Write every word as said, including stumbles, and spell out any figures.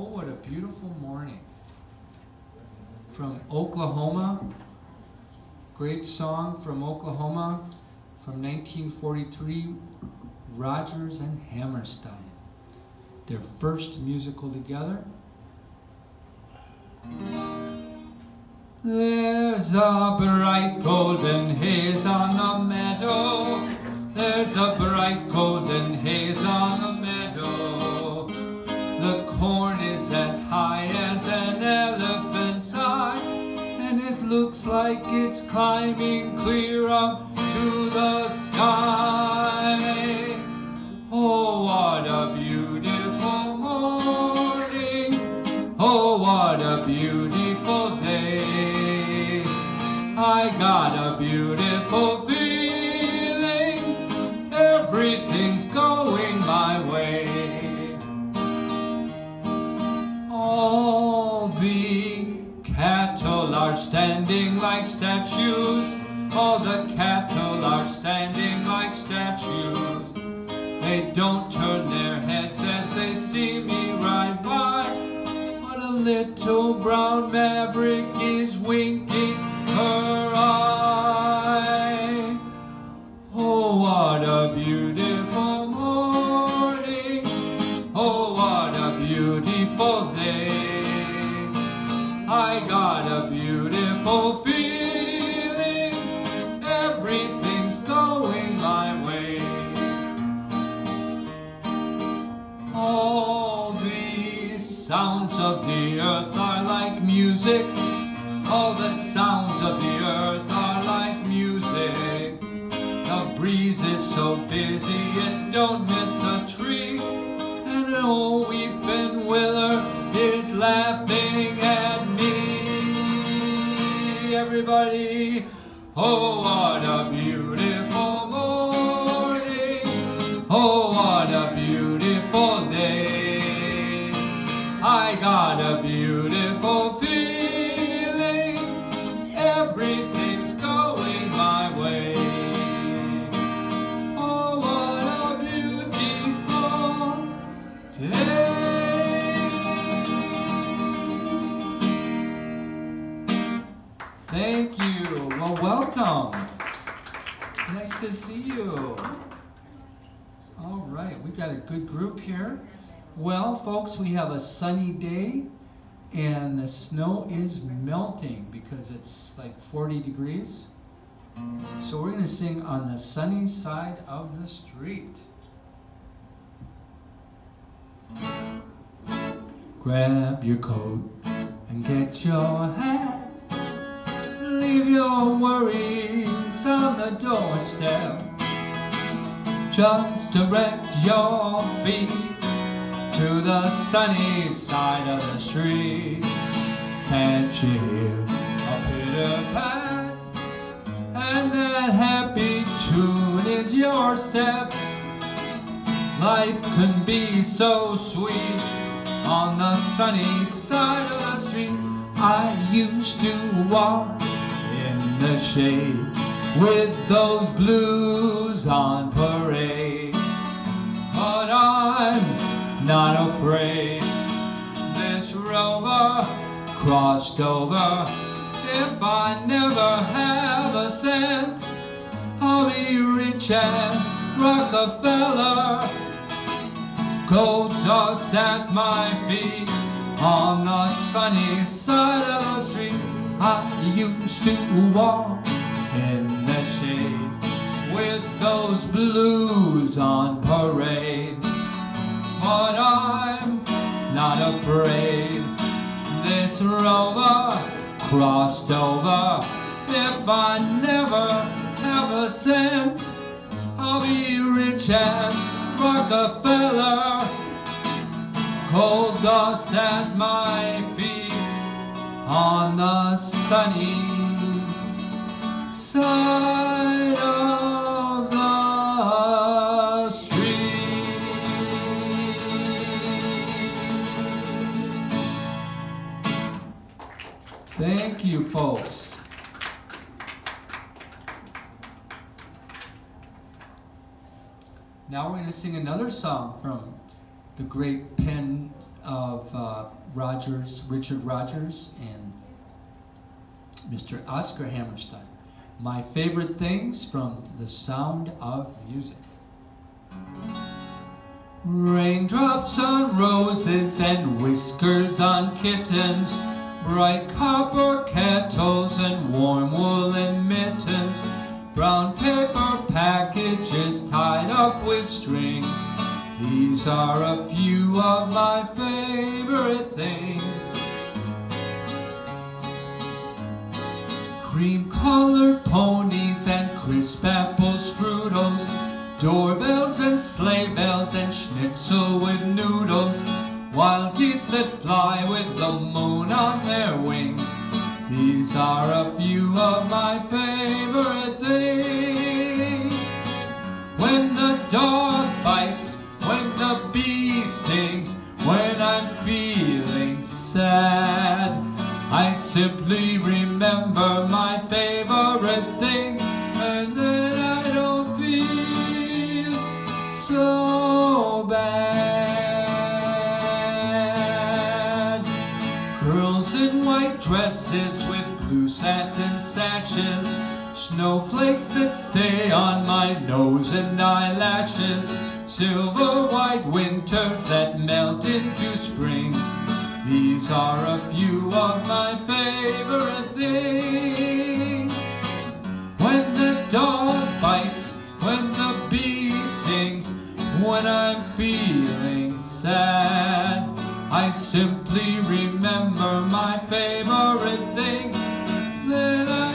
Oh, what a beautiful morning. From Oklahoma. Great song from Oklahoma from nineteen forty-three, Rodgers and Hammerstein. Their first musical together. There's a bright golden haze on the meadow. There's a bright golden haze on the meadow. The corn is as high as an elephant's eye, and it looks like it's climbing clear up to the sky. Oh, what a beautiful morning. Oh, what a beautiful day. I got a beautiful feeling. Everything's going my way. All the cattle are standing like statues. All the cattle are standing like statues. They don't turn their heads as they see me ride by, but a little brown maverick is winking her eye. Oh, what a beautiful morning. Oh, what a beautiful day. I got a beautiful feeling. Everything's going my way. All the sounds of the earth are like music. All the sounds of the earth are like music. The breeze is so busy it don't miss a tree, and an old weeping willow is laughing at me. Everybody, oh, what a beautiful morning. Oh, what a beautiful day. I got a beautiful feeling. Everything's going my way. Oh, what a beautiful day. Thank you. Well, welcome. Nice to see you. All right, we got a good group here. Well, folks, we have a sunny day, and the snow is melting because it's like forty degrees. So we're going to sing On the Sunny Side of the Street. Grab your coat and get your hat. Leave your worries on the doorstep. Just direct your feet to the sunny side of the street. Can't you hear a pitter-pat? And that happy tune is your step. Life can be so sweet on the sunny side of the street. I used to walk in the shade with those blues on parade, but I'm not afraid. This rover crossed over. If I never have a cent, I'll be rich as Rockefeller. Gold dust at my feet on the sunny side of the street. I used to walk in the shade with those blues on parade, but I'm not afraid. This rover crossed over. If I never have a cent, I'll be rich as Rockefeller. Gold dust at my feet on the sunny side of the street. Thank you, folks. Now we're going to sing another song from the great pen of uh, Rogers, Richard Rogers, and Mister Oscar Hammerstein. My favorite things from The Sound of Music. Raindrops on roses and whiskers on kittens, bright copper kettles and warm woolen mittens, brown paper packages tied up with string. These are a few of my favorite things. Cream-colored ponies and crisp apple strudels, doorbells and sleigh bells and schnitzel with noodles, wild geese that fly with the moon on their wings. These are a few of my favorite things. When the dog bites, when the bee stings, when I'm feeling sad, I simply remember my favorite thing, and then I don't feel so bad. Girls in white dresses with blue satin sashes, snowflakes that stay on my nose and eyelashes, silver white winters that melt into spring. These are a few of my favorite things. When the dog bites, when the bee stings, when I'm feeling sad, I simply remember my favorite thing, then I